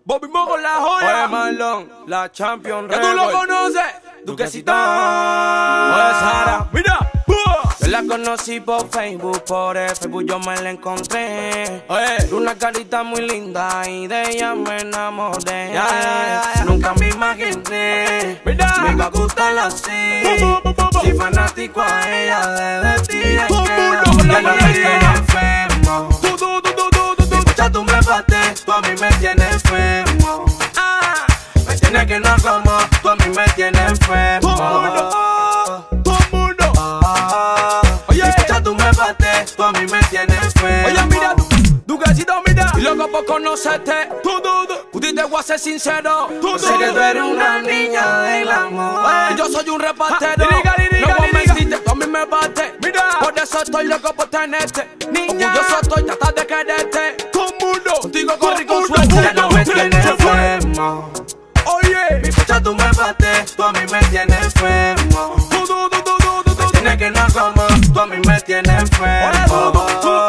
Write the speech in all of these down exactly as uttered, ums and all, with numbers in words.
Bobby Mo con la joya. Oye, Marlon, la Champion Que tú lo conoces. Duquecito. Oye, Sara, mira. yo la conocí por Facebook, por el Facebook yo me la encontré. Oye, Era una carita muy linda y de ella me enamoré. Ya, ya, ya. Nunca me imaginé Mira. me iba a gustar así. Soy fanático a ella desde ti. Todo el mundo con la Ya no me mayoría. tiene enfermo. Tú, tú, tú, tú, tú, tú, tú. Escucha, tú me bates, tú a mí me tienes enfermo. Ah, Me tienes que no como, tú a mí me tienes enfermo. todo el mundo. Todo el mundo. Ah, Oye. escucha, tú me bates, tú a mí me tienes enfermo. Oye, mira, du- Duquecito, mira. Y loco por conocerte, Tú, tú, tú. Puti, te voy a ser sincero. Tú, Sé tú, que tú. tú eres una niña del amor. Eh. Y yo soy un repartero. Ah, liriga, liriga, No voy a liriga. mentirte, tú a mí me bates. Mira. Por eso estoy loco por tenerte. Niña. Orgulloso estoy, tratar de quererte. Todo el mundo. Contigo Todo corrí el con mundo, suerte. mundo, Ya no me se tienes fue. enfermo. Oye. Mi fecha tú me bates, tú a mí me tienes enfermo. Tú, tú, tú, tú, tú, tú, tú. Tienes que no como, tú a mí me tienes enfermo. Oye, tú, tú,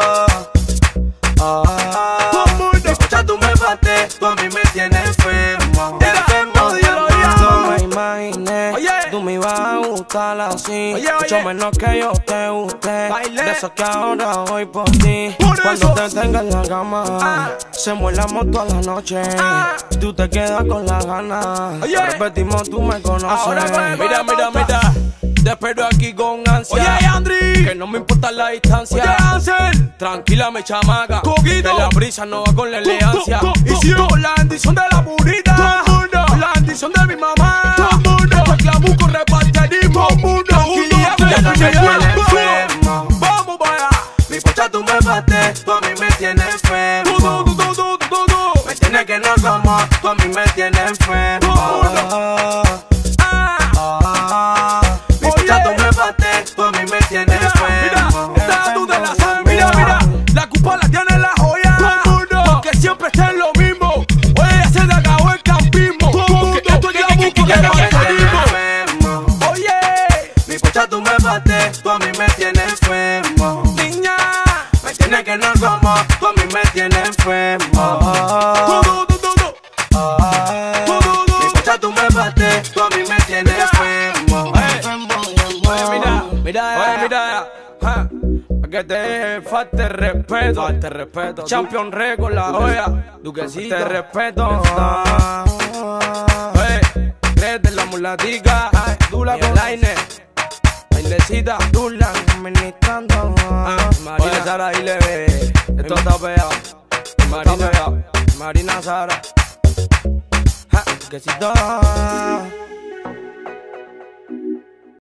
Ah, Todo el mundo. mi fecha tú me bates, tú a mí me tienes enfermo. Mira, Enfermo, dígalo, Dios ya. mío. No me imaginé, Oye. tú me ibas a gustar así. Oye, oye. Mucho menos que yo te guste. Bailé. De eso que ahora voy por ti. Por Cuando eso. te tenga en la cama, Ah. se muelamos toda la noche. Ah. Tú te quedas con las ganas. Oye. Repetimos, tú me conoces. Ahora coge, coge mira, mira, pauta. mira. Te espero aquí con ansia. Oye, Andri. Que no me importa la distancia. Oye, Ansel. Tranquila, mi chamaca. Coquito. Que la brisa no va con la elegancia. Tu, tu, tu, Y si tu. con la bendición de la burrita. Todo el mundo. Con la bendición de mi mamá. Todo el mundo. Esto es glamuco, repartidismo. Todo el mundo. Tranquilidad, Uno, ya no dos, me tres, tienes cuatro. enfermo. Vamos para allá. Mi pocha tú me bates, tú a mí me tienes Tú, tú, enfermo. tú, tú, tú, tú, tú. Me tienes que no como, tú a mí me tienes enfermo. Todo el Ah. Ah, mi Oye. pocha tú me bates, tú a mí me tienes Mira, enfermo. mira, esta tú te la sabes, mira, mira. La culpa la tiene la joya. Todo el mundo. Porque siempre está en lo mismo. Oye, ya se te acabó el campismo. Todo el Porque mundo. esto es glamuco, Ya no me tienes repartidismo. enfermo. Oye, Mi pocha tú me bates, tú a mí me tienes enfermo. niña. Me tienes que no como, tú a mí me tienes enfermo. Tú, tú, tú, tú, tú. Ah, Tú, tú, tú. mi pocha tú me bates, tú a mí me tienes Mira. enfermo. Oye. Enfermo, Oye, mira, mira, Oye, mira. Ja. Pa' que te falte respeto. Falte respeto. Champion Record, la joya. Duquecito. Te respeto. Oye, tres de la mulatica. Dula con Laine. Bailecita. Dula administrando. Marina Sara, ahí le ve. Esto está pegado. Marina, Marina Sara. Ja, Duquecito.